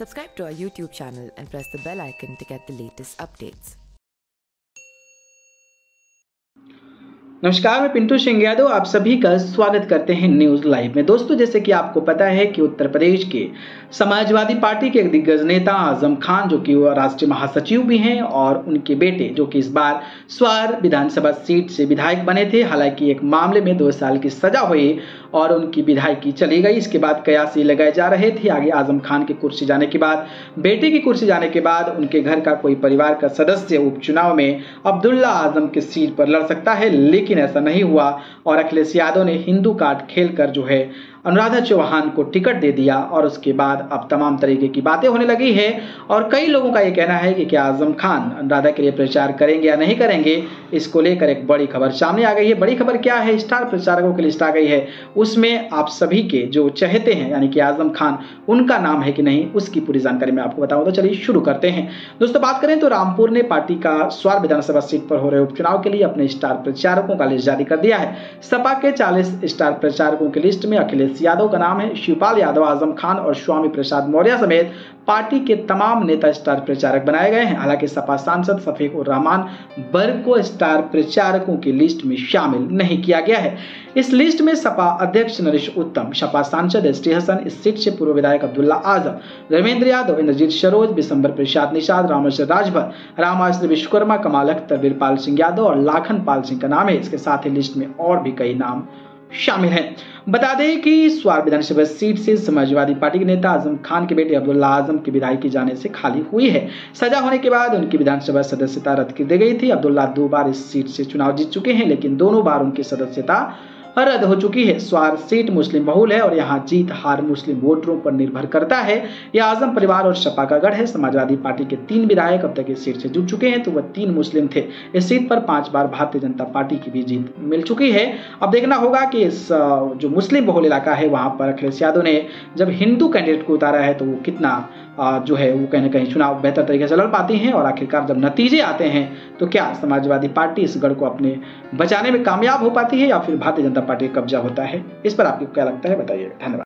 Subscribe to our YouTube channel and press the bell icon to get the latest updates. नमस्कार, मैं पिंटू सिंह यादव आप सभी का स्वागत करते हैं न्यूज लाइव में। दोस्तों, जैसे कि आपको पता है कि उत्तर प्रदेश के समाजवादी पार्टी के एक दिग्गज नेता आजम खान, जो कि वो राष्ट्रीय महासचिव भी हैं, और उनके बेटे जो कि इस बार स्वार विधानसभा सीट से विधायक बने थे। हालांकि एक मामले में 2 साल की सजा हुई और उनकी विधायकी चली गई। इसके बाद कयास ये लगाए जा रहे थे आगे आजम खान की कुर्सी जाने के बाद, बेटे की कुर्सी जाने के बाद उनके घर का कोई परिवार का सदस्य उपचुनाव में अब्दुल्ला आजम की सीट पर लड़ सकता है, लेकिन ऐसा नहीं हुआ और अखिलेश यादव ने हिंदू कार्ड खेलकर जो है अनुराधा चौहान को टिकट दे दिया। और उसके बाद अब तमाम तरीके की बातें होने लगी है और कई लोगों का ये कहना है कि क्या आजम खान अनुराधा के लिए प्रचार करेंगे या नहीं करेंगे। इसको लेकर एक बड़ी खबर सामने आ गई है। बड़ी खबर क्या है? स्टार प्रचारकों की लिस्ट आ गई है, उसमें आप सभी के जो चाहते हैं यानी कि आजम खान, उनका नाम है कि नहीं, उसकी पूरी जानकारी मैं आपको बताऊं। तो चलिए शुरू करते हैं। दोस्तों, बात करें तो रामपुर ने पार्टी का स्वार विधानसभा सीट पर हो रहे उपचुनाव के लिए अपने स्टार प्रचारकों का लिस्ट जारी कर दिया है। सपा के 40 स्टार प्रचारकों की लिस्ट में अखिलेश यादव का नाम है, शिवपाल यादव, आजम खान और स्वामी प्रसाद मौर्य समेत पार्टी के तमाम नेता स्टार प्रचारक बनाए गए हैं। हालांकि सपा सांसद शफीक उर रहमान वर्ग को स्टार प्रचारकों की लिस्ट में शामिल नहीं किया गया है। इस लिस्ट में सपा अध्यक्ष नरेश उत्तम, सपा सांसद एसटी हसन, इस सीट से पूर्व विधायक अब्दुल्ला आजम, धर्मेंद्र यादव, इंद्रजीत सरोज, बिशंबर प्रसाद निषाद, रामेश्वर राजभर, रामाश्री विश्वकर्मा, कमाल अख्तर, वीरपाल सिंह यादव और लाखन पाल सिंह का नाम है। इसके साथ ही लिस्ट में और भी कई नाम शामिल हैं। बता दें कि स्वार विधानसभा सीट से समाजवादी पार्टी के नेता आजम खान के बेटे अब्दुल्ला आजम की विधायकी जाने से खाली हुई है। सजा होने के बाद उनकी विधानसभा सदस्यता रद्द कर दी गई थी। अब्दुल्ला 2 बार इस सीट से चुनाव जीत चुके हैं, लेकिन दोनों बार उनकी सदस्यता रद्द हो चुकी है। स्वार सीट मुस्लिम बहुल है और यहाँ जीत हार मुस्लिम वोटरों पर निर्भर करता है। यह आजम परिवार और सपा का गढ़ है। समाजवादी पार्टी के 3 विधायक अब तक इस सीट से जुड़ चुके हैं, तो वह 3 मुस्लिम थे। इस सीट पर 5 बार भारतीय जनता पार्टी की भी जीत मिल चुकी है। अब देखना होगा कि इस जो मुस्लिम बहुल इलाका है वहां पर अखिलेश यादव ने जब हिंदू कैंडिडेट को उतारा है तो वो कितना जो है वो कहीं ना कहीं चुनाव बेहतर तरीके से लड़ पाती हैं। और आखिरकार जब नतीजे आते हैं तो क्या समाजवादी पार्टी इस गढ़ को अपने बचाने में कामयाब हो पाती है या फिर भारतीय जनता पार्टी का कब्जा होता है? इस पर आपको क्या लगता है, बताइए। धन्यवाद।